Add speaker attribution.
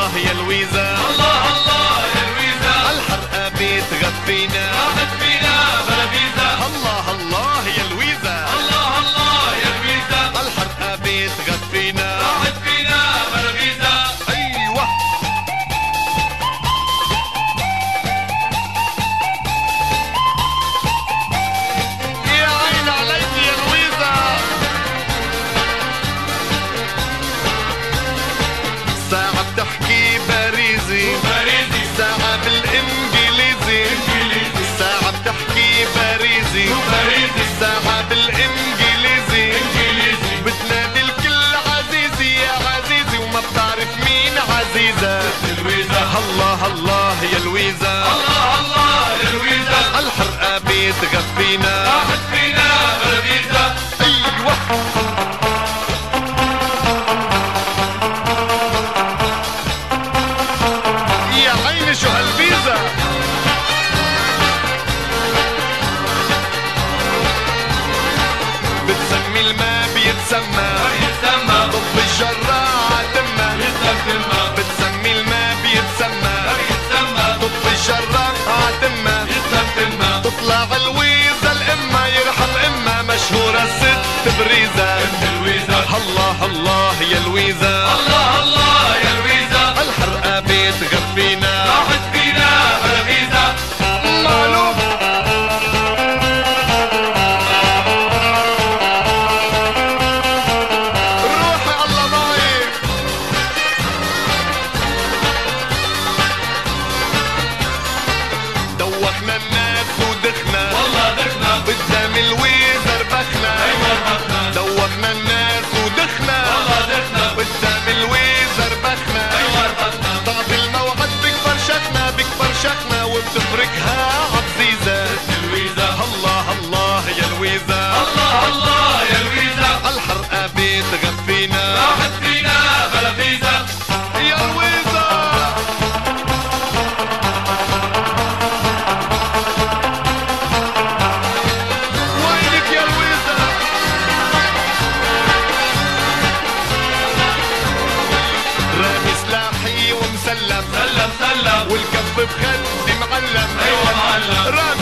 Speaker 1: الله يا لويزا،
Speaker 2: الله الله يا لويزا،
Speaker 1: الحرقة بتغفينا
Speaker 2: راحت فينا بلا فيزا.
Speaker 1: الله الله يا لويزا،
Speaker 2: الله الله يا لويزا،
Speaker 1: الحرقة بتغفينا
Speaker 2: راحت فينا بلا فيزا.
Speaker 1: ايوه يا عين عليك يا لويزا. ساعة بتحكي باريزي
Speaker 2: باريزي
Speaker 1: ساعة بالانجليزي،
Speaker 2: انجليزي
Speaker 1: ساعة بتحكي باريزي
Speaker 2: باريزي
Speaker 1: ساعة بالانجليزي،
Speaker 2: انجليزي.
Speaker 1: بتنادي الكل عزيزي يا عزيزي وما بتعرف مين عزيزة.
Speaker 2: لويزا
Speaker 1: الله الله يا لويزا،
Speaker 2: الله الله يا لويزا،
Speaker 1: الحرقة بتغفينا
Speaker 2: راحت فينا بلا فيزا.
Speaker 1: ايوه يا عيني شو هالفيزا. بتسمي الماء بيتسمى
Speaker 2: يتسمى
Speaker 1: طب الجراعة تمه،
Speaker 2: يتسمى
Speaker 1: بتسمي الماء بيتسمى
Speaker 2: يتسمى
Speaker 1: طب الجراعة تمه،
Speaker 2: يتسمى.
Speaker 1: تطلع الويزا الأمة يرحم أمة مشهورة الست بريزة.
Speaker 2: لويزا
Speaker 1: الله الله يا لويزا،
Speaker 2: الله الله يا لويزا،
Speaker 1: الحرقة بتغفينا
Speaker 2: راحت فينا بلا فيزا.
Speaker 1: معلوم. روحي الله معي. دوخنا الناس ودخنا
Speaker 2: والله دخنا
Speaker 1: قدام الويزا ربخنا.
Speaker 2: ايوه ربحنا.
Speaker 1: دوخنا الناس ودخنا
Speaker 2: والله دخنا
Speaker 1: قدام الويزا ربخنا.
Speaker 2: ايوه ربحنا.
Speaker 1: ضعف الموعد بكبر شكنا وبتفركها عزيزة.
Speaker 2: لويزا
Speaker 1: الله الله يا لويزا،
Speaker 2: الله الله يا لويزا،
Speaker 1: الحرقة بتغفينا
Speaker 2: راحت فينا بلا فيزا.
Speaker 1: يا لويزا. وينك يا لويزا؟ رامي سلاحي ومسلم
Speaker 2: سلم سلم
Speaker 1: والكف بخدي معلم.
Speaker 2: ايوه معلم.
Speaker 1: رامي